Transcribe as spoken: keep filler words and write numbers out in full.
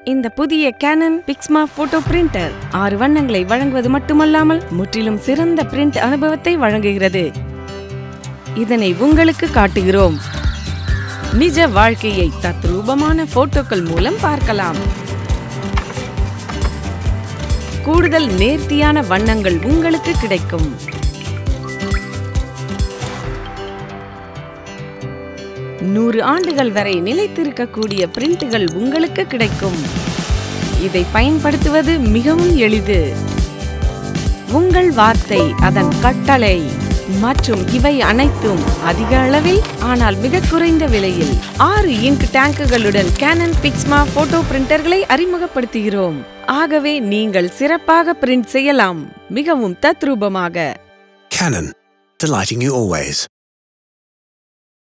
இந்த புதிய Canon PIXMA photo printer ஆறு வண்ணங்களை வழங்குவது மட்டுமல்லாமல் முற்றிலும் சிறந்த பிரிண்ட் அனுபவத்தை வழங்குகிறது. இதனை உங்களுக்கு காட்டுகிறோம். நிஜ வாழ்க்கையை தத்ரூபமான போட்டோக்கள் மூலம் பார்க்கலாம். கூடுதல் நேர்த்தியான வண்ணங்கள் உங்களுக்கு கிடைக்கும். நூறு ஆண்டுகள் வரை நிலைத்திருக்கக்கூடிய பிரிண்டுகள் உங்களுக்கு கிடைக்கும். இதை பயன்படுத்துவது மிகவும் எளிது. உங்கள் வார்த்தை அதன் கட்டளை மற்றும் இவை அனைத்தும் அதிக அளவில் ஆனால் மிக குறைந்த விலையில் ஆறு இங்க் டேங்குகளுடன் Canon PIXMA போட்டோ பிரிண்டர்களை அறிமுகப்படுத்துகிறோம். ஆகவே நீங்கள் சிறப்பாக பிரிண்ட் செய்யலாம், மிகவும் தத்ரூபமாக. Canon, delighting you always.